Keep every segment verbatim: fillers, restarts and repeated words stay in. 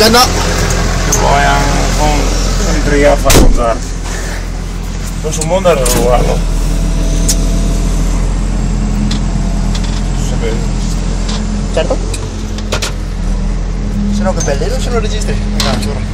no. Che poi con ritriga a fare usare. Non su mondo era uguale. Certo? Se no che bello, non se lo registri. Ragazzi,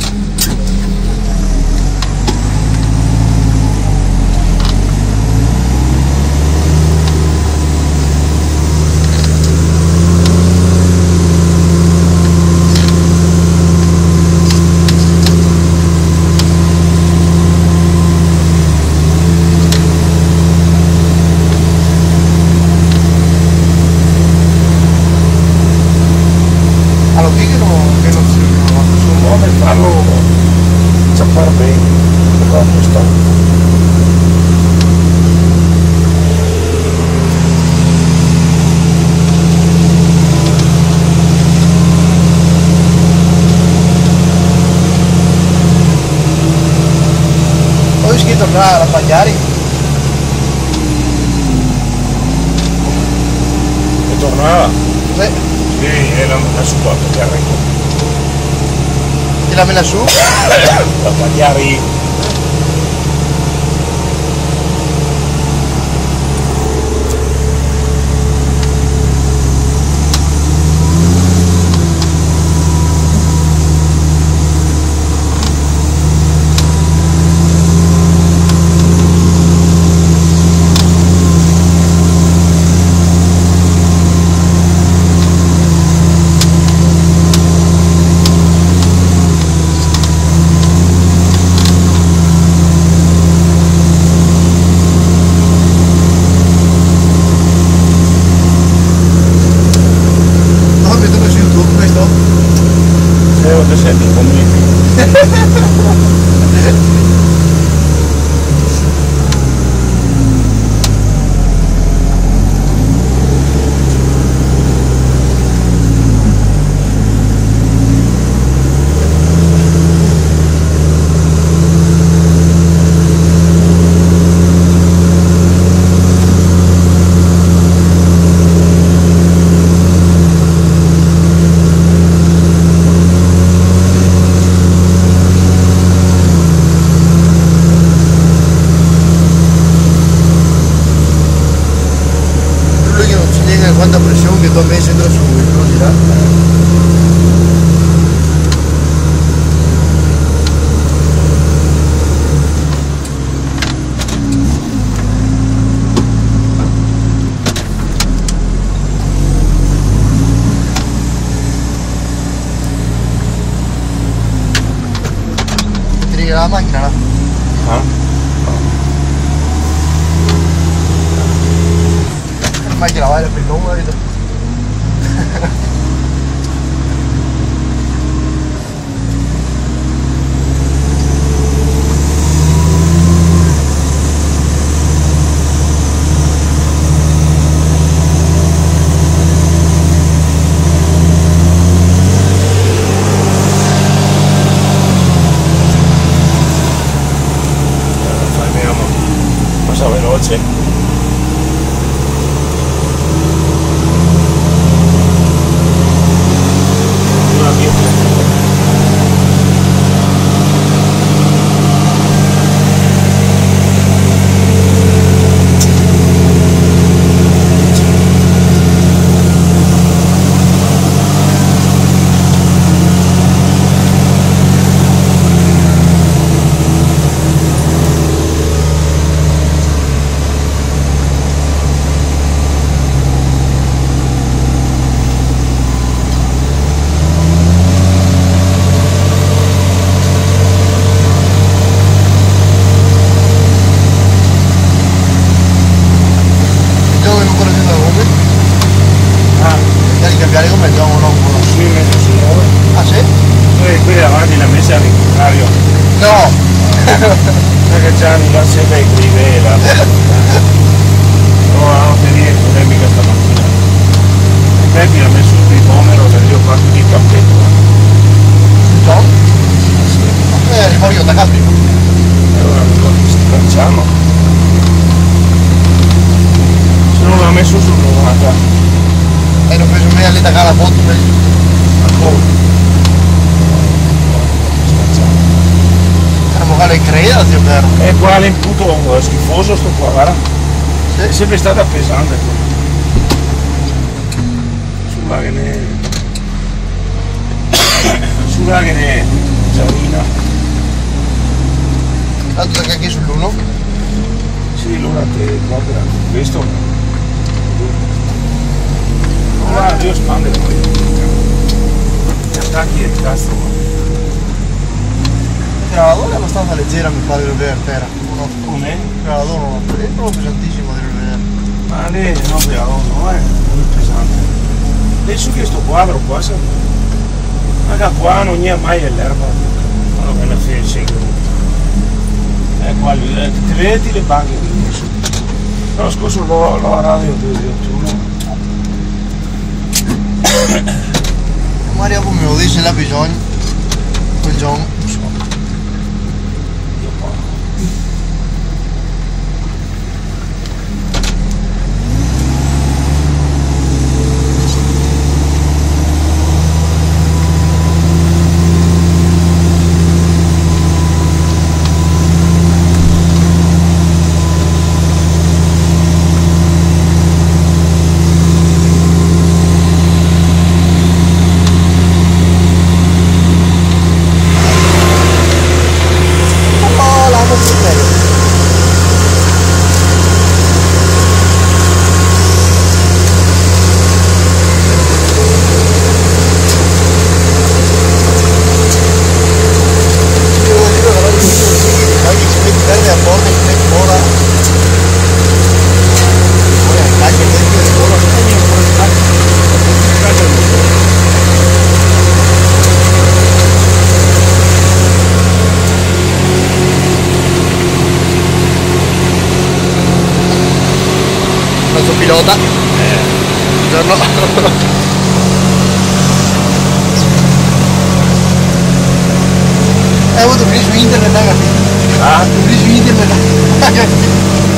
tornare a Pagliari? E tornava? Sì. Sì, e l'hanno messo qua a Pagliari. Chi l'ha messa su? Da Pagliari. Te senti convinto. Quanta pressione che tu hai messo entra su, non dirà. Ti riga la macchina là? Ah? La macchina va per il nome. Passa veloce. Cambiare come già un angolo. Sì, messo su nuove. Ah sì? E qui davanti la messa al contrario. No! Perché c'hanno la sede qui vera. No, hanno tenuto polemica stamattina. Il Peppi ha messo il pomero per io fatto di campetto. No? Sì. Eh, arrivo io da casa. E allora lo facciamo. Se non l'ha messo sul novanta. E l'ho preso me all'età la foto per... Ancora. Ma le crea, zio Piero? È uguale in puto, è schifoso sto qua, guarda. Sì. È sempre stata pesante quello. Sulla che ne... Sulla che ne... Giardina. Tanto che anche sull'uno? Sì, l'una te proprio questo. Guarda, Dio spande poi. Ti attacchi e cazzo. Il gravadore è abbastanza leggera, mi pare, di vedere a terra. No, Come? il gravadore no, è proprio pesantissimo di vedere. Ma lì no, però no, è molto pesante. Penso che sto quadro qua, se... Raga, qua non c'è mai l'erba. Quello che ne fece. Eh, qua, eh, ti vedi le banche qui. L'anno scorso l'ho, l'ho arato io due di ottuno. Maria come lo dice, l'ha bisogno. Quel giorno. Io qua. Pilota. Eh. Buongiorno. Hai avuto un su internet, ragazzi? Ah? Un su internet, ragazzi?